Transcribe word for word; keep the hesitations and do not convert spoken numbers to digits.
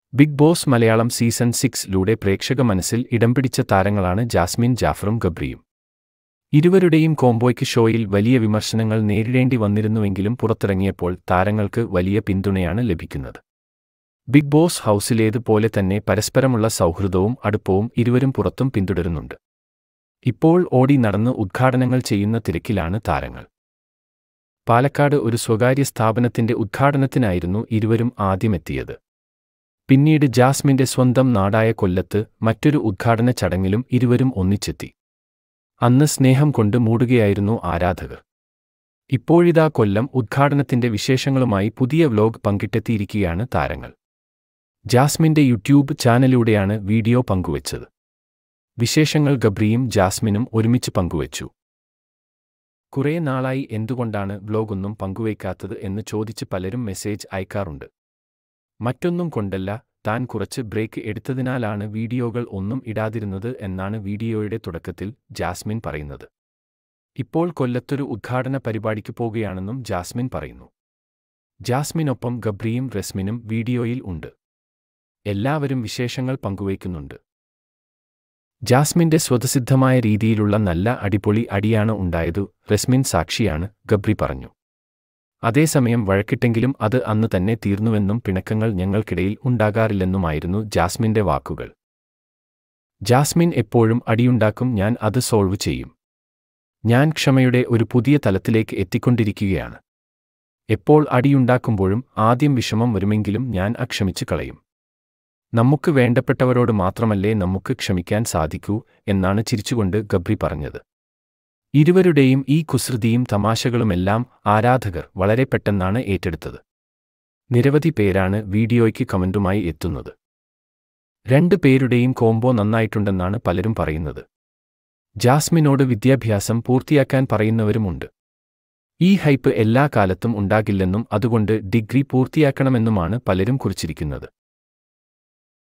Big Boss Malayalam season സിക്സിലൂടെ പ്രേക്ഷക മനസ്സിൽ ഇടം പിടിച്ച താരങ്ങളാണ് ജാസ്മിൻ ജാഫറും ഗബ്രിയും. ഇരുവരുടെയും കോംബോയ്ക്ക് ഷോയിൽ വലിയ വിമർശനങ്ങൾ നേരിടേണ്ടി വന്നിരുന്നുവെങ്കിലും പുറത്തിറങ്ങിയപ്പോൾ താരങ്ങൾക്ക് വലിയ പിന്തുണയാണ് ലഭിക്കുന്നത്. ബിഗ് ബോസ് ഹൗസിലേത് പോലെ തന്നെ പരസ്പരമുള്ള സൗഹൃദവും അടുപ്പവും ഇരുവരും പുറത്തും പിന്തുടരുന്നുണ്ട്. ഇപ്പോൾ ഓടി നടന്ന് ഉദ്ഘാടനങ്ങൾ ചെയ്യുന്ന തിരക്കിലാണ് താരങ്ങൾ. പാലക്കാട് ഒരു സ്വകാര്യ സ്ഥാപനത്തിന്റെ ഉദ്ഘാടനത്തിനായിരുന്നു ഇരുവരും ആദ്യമെത്തിയത്. പിന്നീട് ജാസ്മിന്റെ സ്വന്തം നാടായ കൊല്ലത്ത് മറ്റൊരു ഉദ്ഘാടന ചടങ്ങിലും ഇരുവരും ഒന്നിച്ചെത്തി. അന്ന് സ്നേഹം കൊണ്ട് മൂടുകയായിരുന്നു ആരാധകർ. ഇപ്പോഴിതാ കൊല്ലം ഉദ്ഘാടനത്തിന്റെ വിശേഷങ്ങളുമായി പുതിയ വ്ലോഗ് പങ്കിട്ടെത്തിയിരിക്കുകയാണ് താരങ്ങൾ. ജാസ്മിന്റെ യൂട്യൂബ് ചാനലിലൂടെയാണ് വീഡിയോ പങ്കുവച്ചത്. വിശേഷങ്ങൾ ഗബ്രിയും ജാസ്മിനും ഒരുമിച്ച് പങ്കുവച്ചു. കുറേ നാളായി എന്തുകൊണ്ടാണ് വ്ലോഗൊന്നും പങ്കുവയ്ക്കാത്തത് എന്ന് ചോദിച്ച് പലരും മെസ്സേജ് അയക്കാറുണ്ട്. മറ്റൊന്നും കൊണ്ടല്ല, താൻ കുറച്ച് ബ്രേക്ക് എടുത്തതിനാലാണ് വീഡിയോകൾ ഒന്നും ഇടാതിരുന്നത് എന്നാണ് വീഡിയോയുടെ തുടക്കത്തിൽ ജാസ്മിൻ പറയുന്നത്. ഇപ്പോൾ കൊല്ലത്തൊരു ഉദ്ഘാടന പരിപാടിക്ക് പോകുകയാണെന്നും ജാസ്മിൻ പറയുന്നു. ജാസ്മിനൊപ്പം ഗബ്രിയും റസ്മിനും വീഡിയോയിൽ ഉണ്ട്. എല്ലാവരും വിശേഷങ്ങൾ പങ്കുവയ്ക്കുന്നുണ്ട്. ജാസ്മിന്റെ സ്വതസിദ്ധമായ രീതിയിലുള്ള നല്ല അടിപൊളി അടിയാണ് ഉണ്ടായതു, റസ്മിൻ സാക്ഷിയാണ്, ഗബ്രി പറഞ്ഞു. അതേസമയം വഴക്കിട്ടെങ്കിലും അത് അന്ന് തന്നെ തീർന്നുവെന്നും പിണക്കങ്ങൾ ഞങ്ങൾക്കിടയിൽ ഉണ്ടാകാറില്ലെന്നുമായിരുന്നു ജാസ്മിന്റെ വാക്കുകൾ. ജാസ്മിൻ എപ്പോഴും അടിയുണ്ടാക്കും, ഞാൻ അത് സോൾവ് ചെയ്യും. ഞാൻ ക്ഷമയുടെ ഒരു പുതിയ തലത്തിലേക്ക് എത്തിക്കൊണ്ടിരിക്കുകയാണ്. എപ്പോൾ അടിയുണ്ടാക്കുമ്പോഴും ആദ്യം വിഷമം വരുമെങ്കിലും ഞാൻ അക്ഷമിച്ച് കളയും. നമുക്ക് വേണ്ടപ്പെട്ടവരോട് മാത്രമല്ലേ നമുക്ക് ക്ഷമിക്കാൻ സാധിക്കൂ എന്നാണ് ചിരിച്ചുകൊണ്ട് ഗബ്രി പറഞ്ഞത്. ഇരുവരുടെയും ഈ കുസൃതിയും തമാശകളുമെല്ലാം ആരാധകർ വളരെ പെട്ടെന്നാണ് ഏറ്റെടുത്തത്. നിരവധി പേരാണ് വീഡിയോയ്ക്ക് കമന്റുമായി എത്തുന്നത്. രണ്ട് പേരുടെയും കോംബോ നന്നായിട്ടുണ്ടെന്നാണ് പലരും പറയുന്നത്. ജാസ്മിനോട് വിദ്യാഭ്യാസം പൂർത്തിയാക്കാൻ പറയുന്നവരുമുണ്ട്. ഈ ഹൈപ്പ് എല്ലാ കാലത്തും ഉണ്ടാകില്ലെന്നും അതുകൊണ്ട് ഡിഗ്രി പൂർത്തിയാക്കണമെന്നുമാണ് പലരും കുറിച്ചിരിക്കുന്നത്.